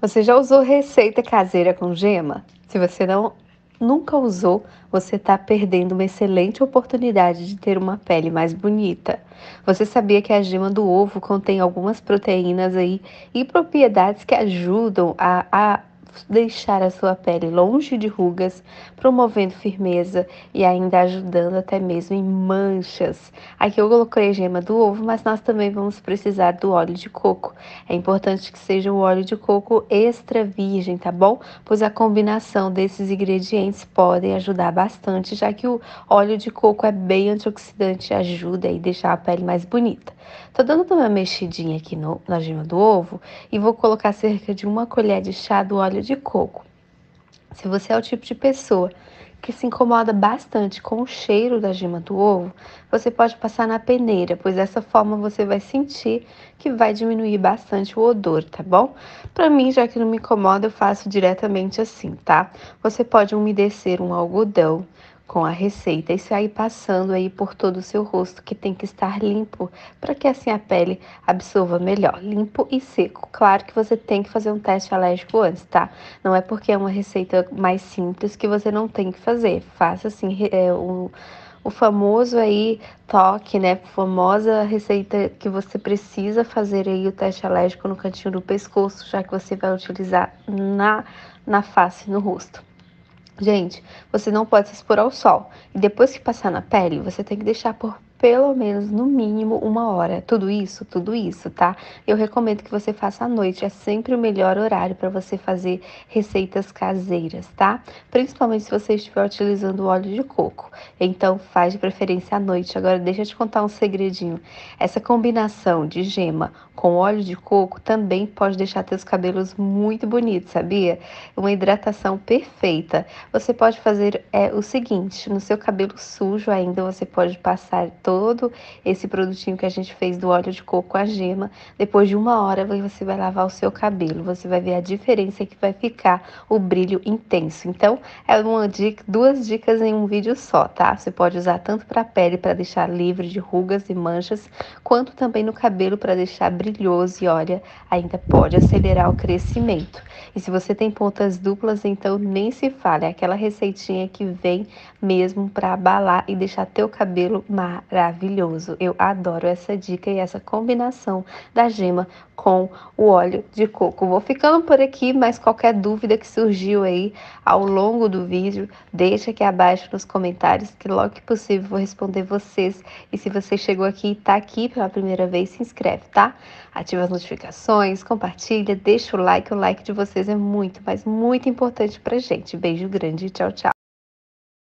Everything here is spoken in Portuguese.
Você já usou receita caseira com gema? Se você nunca usou, você está perdendo uma excelente oportunidade de ter uma pele mais bonita. Você sabia que a gema do ovo contém algumas proteínas aí e propriedades que ajudam a deixar a sua pele longe de rugas, promovendo firmeza e ainda ajudando até mesmo em manchas. Aqui eu coloquei a gema do ovo, mas nós também vamos precisar do óleo de coco. É importante que seja o óleo de coco extra virgem, tá bom? Pois a combinação desses ingredientes podem ajudar bastante, já que o óleo de coco é bem antioxidante e ajuda a deixar a pele mais bonita. Tô dando uma mexidinha aqui na gema do ovo e vou colocar cerca de 1 colher de chá do óleo de coco. Se você é o tipo de pessoa que se incomoda bastante com o cheiro da gema do ovo, você pode passar na peneira, pois dessa forma você vai sentir que vai diminuir bastante o odor, tá bom? Para mim, já que não me incomoda, eu faço diretamente assim, tá? Você pode umedecer um algodão com a receita e sair passando aí por todo o seu rosto, que tem que estar limpo, para que assim a pele absorva melhor, limpo e seco. Claro que você tem que fazer um teste alérgico antes, tá? Não é porque é uma receita mais simples que você não tem que fazer. Faça assim, o famoso aí toque, né? Famosa receita que você precisa fazer aí o teste alérgico no cantinho do pescoço, já que você vai utilizar na face, no rosto. Gente, você não pode se expor ao sol. E depois que passar na pele, você tem que deixar por pelo menos, no mínimo, 1 hora. Tudo isso, tá? Eu recomendo que você faça à noite. É sempre o melhor horário para você fazer receitas caseiras, tá? Principalmente se você estiver utilizando o óleo de coco. Então, faz de preferência à noite. Agora, deixa eu te contar um segredinho. Essa combinação de gema com óleo de coco também pode deixar teus cabelos muito bonitos, sabia? Uma hidratação perfeita. Você pode fazer o seguinte, no seu cabelo sujo ainda, você pode passar todo esse produtinho que a gente fez do óleo de coco com a gema. Depois de 1 hora, você vai lavar o seu cabelo. Você vai ver a diferença que vai ficar o brilho intenso. Então, é uma dica, 2 dicas em um vídeo só, tá? Você pode usar tanto para a pele, para deixar livre de rugas e manchas, quanto também no cabelo para deixar brilhoso e, olha, ainda pode acelerar o crescimento. E se você tem pontas duplas, então nem se fala, é aquela receitinha que vem mesmo para abalar e deixar teu cabelo maravilhoso. Eu adoro essa dica e essa combinação da gema com o óleo de coco. Vou ficando por aqui, mas qualquer dúvida que surgiu aí ao longo do vídeo, deixa aqui abaixo nos comentários, que logo que possível vou responder vocês. E se você chegou aqui e tá aqui pela primeira vez, se inscreve, tá? Ativa as notificações, compartilha, deixa o like de vocês é muito, mas muito importante pra gente. Beijo grande e tchau, tchau.